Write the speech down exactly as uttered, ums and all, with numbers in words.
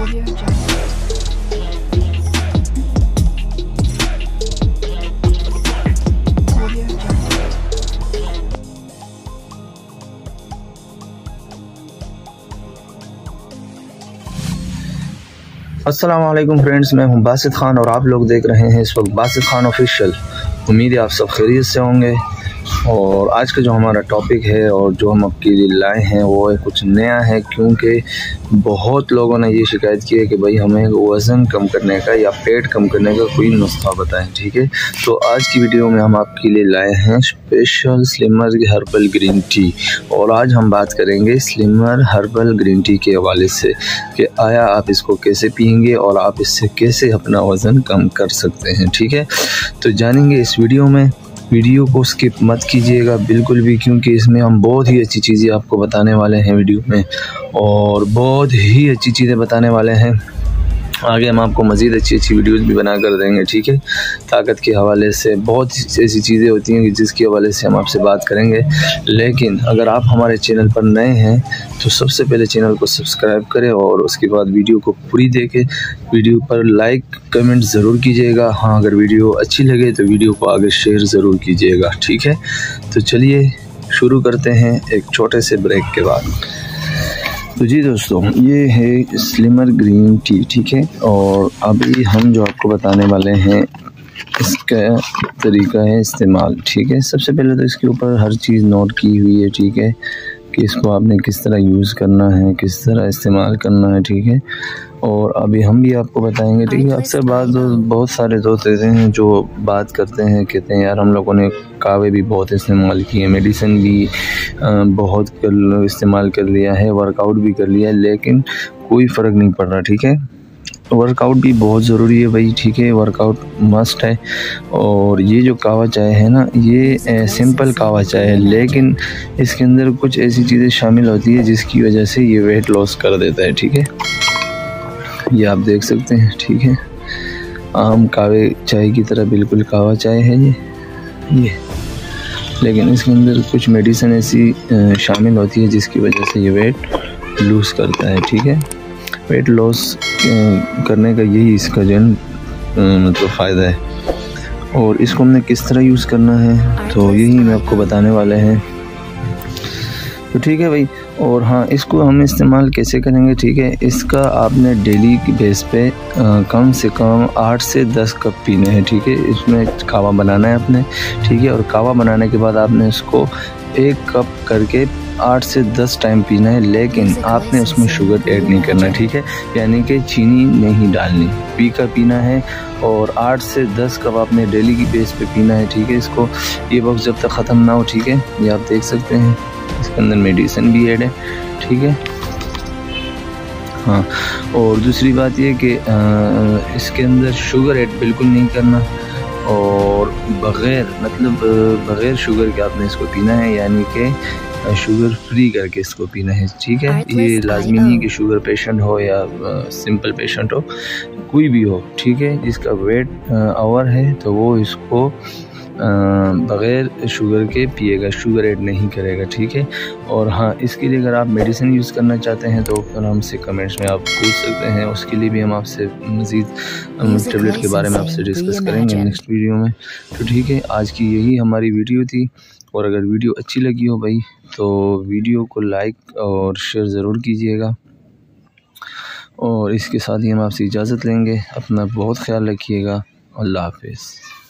Audio Jungle. Audio Jungle. अस्सलाम वालेकुम friends, मैं हूं बासित खान और आप लोग देख रहे हैं इस वक्त बासित खान ऑफिशियल। उम्मीद है आप सब खैरियत से होंगे। और आज का जो हमारा टॉपिक है और जो हम आपके लिए लाए हैं वो है कुछ नया है, क्योंकि बहुत लोगों ने ये शिकायत की है कि भाई हमें वज़न कम करने का या पेट कम करने का कोई नुस्खा बताएं। ठीक है, तो आज की वीडियो में हम आपके लिए लाए हैं special slimmer herbal green tea. और आज हम बात करेंगे स्लिमर हर्बल ग्रीन टी के हवाले से कि आया आप इसको कैसे पिएंगे और आप इससे कैसे अपना वज़न कम कर सकते हैं। ठीक है, तो जानेंगे इस वीडियो में। वीडियो को स्किप मत कीजिएगा बिल्कुल भी, क्योंकि इसमें हम बहुत ही अच्छी चीज़ें आपको बताने वाले हैं वीडियो में, और बहुत ही अच्छी चीज़ें बताने वाले हैं। आगे हम आपको मज़ीद अच्छी अच्छी वीडियोस भी बना कर देंगे। ठीक है, ताकत के हवाले से बहुत ऐसी चीज़ें होती हैं कि जिसके हवाले से हम आपसे बात करेंगे। लेकिन अगर आप हमारे चैनल पर नए हैं तो सबसे पहले चैनल को सब्सक्राइब करें और उसके बाद वीडियो को पूरी देखें। वीडियो पर लाइक कमेंट ज़रूर कीजिएगा। हाँ, अगर वीडियो अच्छी लगे तो वीडियो को आगे शेयर ज़रूर कीजिएगा। ठीक है, तो चलिए शुरू करते हैं एक छोटे से ब्रेक के बाद। तो जी दोस्तों, ये है स्लिमर ग्रीन टी। ठीक है, और अभी हम जो आपको बताने वाले हैं इसका तरीका है इस्तेमाल। ठीक है, सबसे पहले तो इसके ऊपर हर चीज़ नोट की हुई है। ठीक है, कि इसको आपने किस तरह यूज़ करना है, किस तरह इस्तेमाल करना है। ठीक है, और अभी हम भी आपको बताएंगे। ठीक है, अक्सर बात बहुत सारे दोस्त ऐसे हैं जो बात करते हैं, कहते हैं यार हम लोगों ने कावे भी बहुत इस्तेमाल किए, मेडिसिन भी बहुत कर इस्तेमाल कर लिया है, वर्कआउट भी कर लिया है, लेकिन कोई फ़र्क नहीं पड़ रहा। ठीक है, वर्कआउट भी बहुत ज़रूरी है भाई। ठीक है, वर्कआउट मस्ट है। और ये जो कावा चाय है ना, ये ए, सिंपल कावा चाय है, लेकिन इसके अंदर कुछ ऐसी चीज़ें शामिल होती है जिसकी वजह से ये वेट लॉस कर देता है। ठीक है, ये आप देख सकते हैं। ठीक है, आम कावे चाय की तरह बिल्कुल कावा चाय है ये ये लेकिन इसके अंदर कुछ मेडिसिन ऐसी शामिल होती है जिसकी वजह से ये वेट लूज़ करता है। ठीक है, वेट लॉस करने का यही इसका जो मतलब फ़ायदा है। और इसको हमने किस तरह यूज़ करना है तो यही मैं आपको बताने वाले हैं। तो ठीक है भाई, और हाँ, इसको हम इस्तेमाल कैसे करेंगे। ठीक है, इसका आपने डेली की बेस पे आ, कम से कम आठ से दस कप पीने हैं। ठीक है, इसमें कावा बनाना है आपने। ठीक है, और कावा बनाने के बाद आपने इसको एक कप करके आठ से दस टाइम पीना है, लेकिन आपने उसमें शुगर ऐड नहीं करना। ठीक है, यानी कि चीनी नहीं डालनी, पी का पीना है। और आठ से दस कप आपने डेली की बेस पे पीना है। ठीक है, इसको ये वक्त जब तक ख़त्म ना हो। ठीक है, ये आप देख सकते हैं इसके अंदर मेडिसिन भी ऐड है। ठीक है, हाँ, और दूसरी बात ये कि इसके अंदर शुगर ऐड बिल्कुल नहीं करना, और बग़ैर मतलब बग़ैर शुगर के आपने इसको पीना है, यानी कि शुगर फ्री करके इसको पीना है। ठीक है, ये लाजमी नहीं कि शुगर पेशेंट हो या सिंपल पेशेंट हो, कोई भी हो। ठीक है, जिसका वेट ओवर है तो वो इसको बग़ैर शुगर के पिएगा, शुगर ऐड नहीं करेगा। ठीक है, और हाँ, इसके लिए अगर आप मेडिसिन यूज़ करना चाहते हैं तो फिर हमसे कमेंट्स में आप पूछ सकते हैं, उसके लिए भी हम आपसे मज़ीद टेबलेट के बारे में आपसे डिस्कस करेंगे नेक्स्ट वीडियो में। तो ठीक है, आज की यही हमारी वीडियो थी। और अगर वीडियो अच्छी लगी हो भाई तो वीडियो को लाइक और शेयर ज़रूर कीजिएगा। और इसके साथ ही हम आपसे इजाज़त लेंगे। अपना बहुत ख्याल रखिएगा। अल्लाह हाफ़िज़।